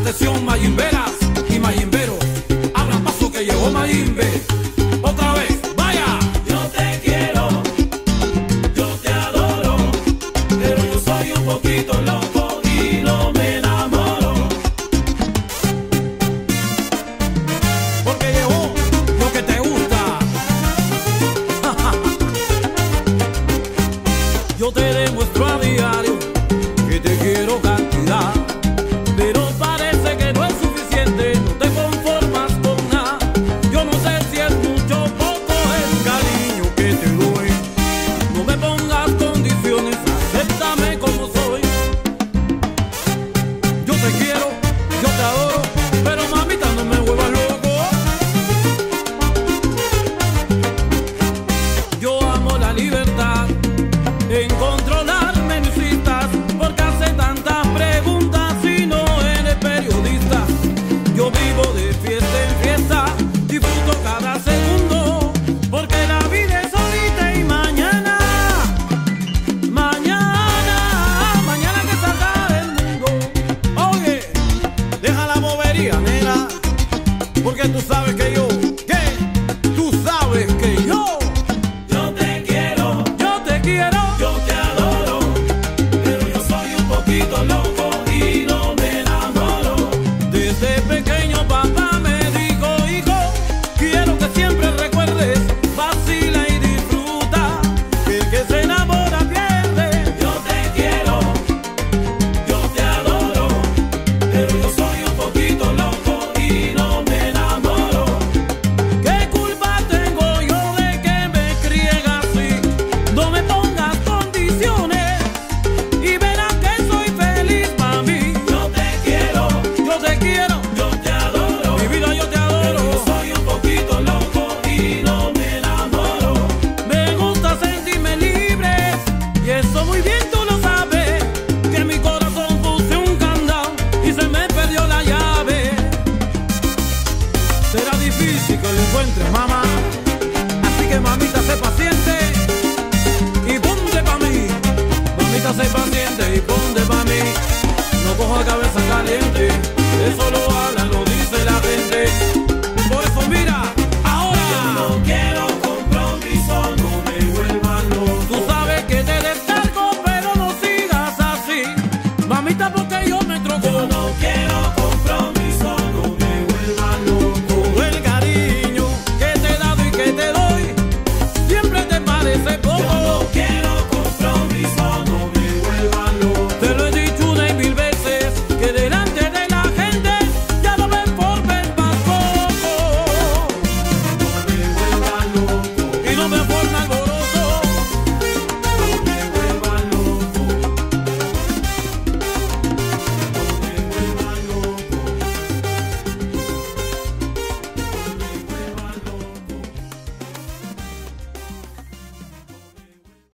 atención, mayimberas y mayimberos. Abran paso que llegó Mayimbe. Otra vez, vaya. Yo te quiero, yo te adoro, pero yo soy un poquito loco y no me enamoro. Porque llegó lo que te gusta. Yo te demuestro a diario que te quiero cantidad, pero parece que no es suficiente, no te conformas con nada. Yo no sé si es mucho o poco el cariño que te doy. No me pongas condiciones, acéptame como soy. Yo te quiero, yo te adoro, pero mamita no me vuelvas loco. Yo amo la libertad en controlarme mis citas, porque hace tantas preguntas y no eres periodista. Yo vivo de fiesta en fiesta, disfruto cada segundo, porque la vida es ahorita y mañana, mañana que se acabe el mundo. Oye, deja la bobería, nena, porque tú sabes que yo, tú sabes que yo Yo te quiero, yo te quiero. yo te adoro, pero yo soy un poquito loco y no me enamoro. Desde pequeño papá me dijo, hijo, quiero que siempre recuerdes, vacila y disfruta, que el que se enamora pierde. Yo te quiero, yo te adoro, pero yo soy un poquito loco y no me enamoro. ¿Qué culpa tengo yo de que me críen así? No me pongas condiciones y verás que soy feliz para mí. Yo te quiero, Yo te quiero, yo te adoro, mi vida yo te pero adoro. yo soy un poquito loco y no me enamoro. Me gusta sentirme libre y eso muy bien tú lo sabes, que mi corazón puse un candado y se me perdió la llave. Será difícil que lo encuentres, mamá, así que mamita sé paciente y ponte pa' mí. Mamita sé paciente y ponte pa' mí. No coja cabeza caliente, eso lo haga